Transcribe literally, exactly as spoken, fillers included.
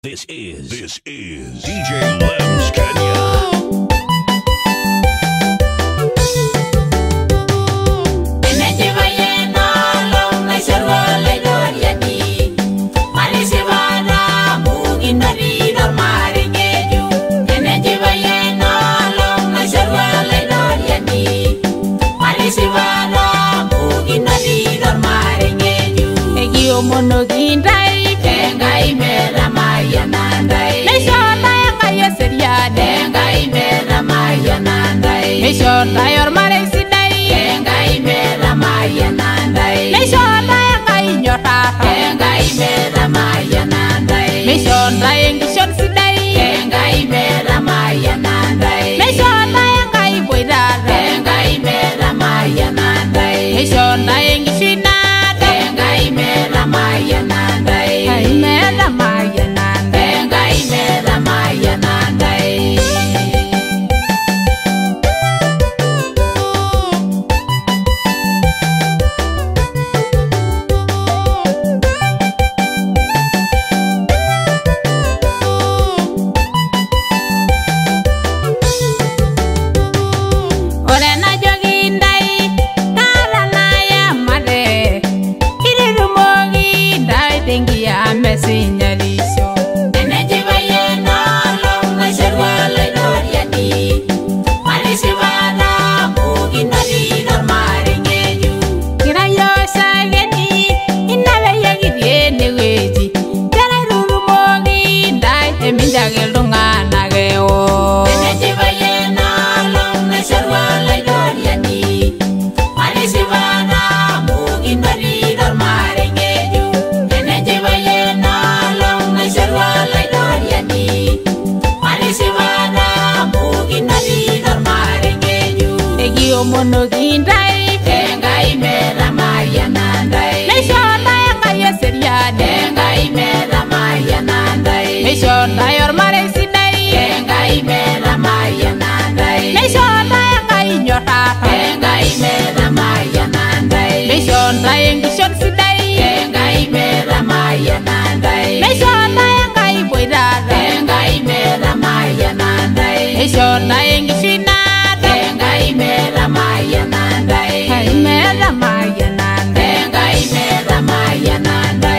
This is this is D J Lems Kenya. Monogindai tengai mera maya nandai meshota ngaya seria tengai mera maya nandai meshota yor mare sidai tengai mera maya nandai meshota ngai nyota tengai mera maya nandai meshota engishon sidai tengai mera maya nandai meshota ngai boida tengai mera maya nandai meshota engishina Maya nandai, ay mera maya nandai, ay mera maya nandai. Ore na jogindai, kala na ya made. Tengia mesinyalisho Enenchipai no na sherwala doriani Alisivana muginari normaringeju Kirayo sageni inale yagiriene weji Kala ruru mogi dai eminjagel dungana geo Enenchipai no na sherwala doriani Alisivana muginari normaringeju Monogindai tengai mera maya nandai meshota ngaya seria tengai mera maya nandai meshota yor mare sidai tengai mera maya nandai meshota ngai nyota tengai mera maya nandai meshota engishon sidai tengai mera maya nandai meshota ngai boida tengai mera maya nandai meshota engishina tengai mera maya nandai, ay mera maya nandai, tengai mera maya nandai.